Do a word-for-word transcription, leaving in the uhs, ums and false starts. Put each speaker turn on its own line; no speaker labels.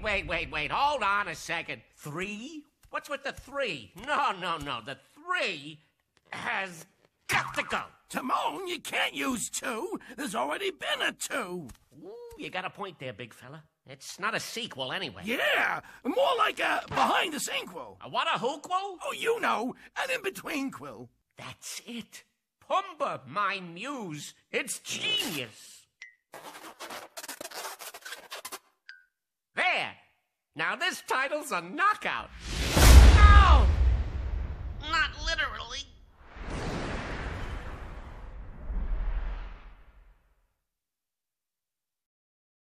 wait, wait, wait. Hold on a second. Three? What's with the three? No, no, no. The three has got to go.
Timon, you can't use two. There's already been a two.
Ooh, you got a point there, big fella. It's not a sequel anyway.
Yeah, more like a behind-the-sequel.
A what, a hookquel?
Oh, you know, an in-between-quill.
That's it. Pumbaa, my muse. It's genius. There. Now this title's a knockout. No!
Not literally.